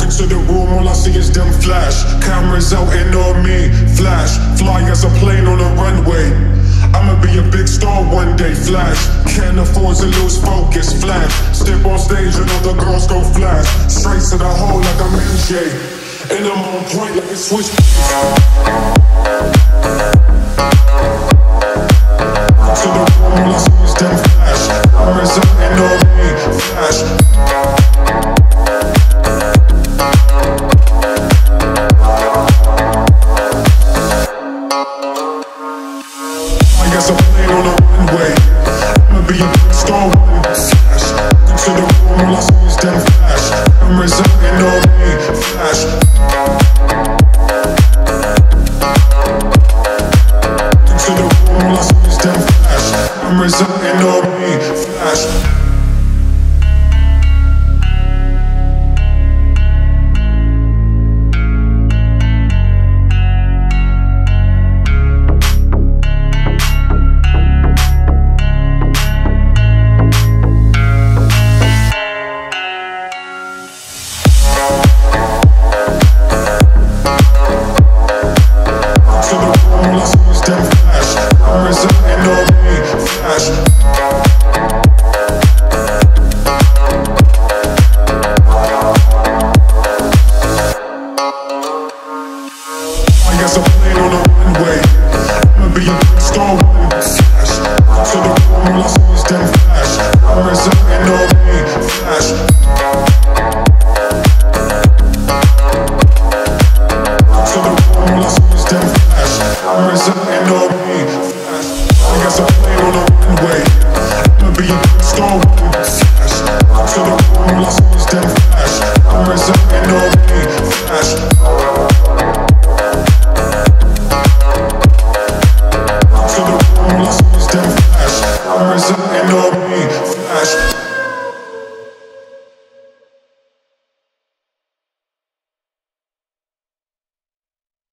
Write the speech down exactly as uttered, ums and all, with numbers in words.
Walk into the room, all I see is them flash. Cameras out and on me, flash. Fly as a plane on a runway. I'ma be a big star one day, flash. Can't afford to lose focus, flash. Step on stage and all the girls go flash. Straight to the hole like I'm M J. And I'm on point like a switch. To the room, all I see is them flash. Cameras out and on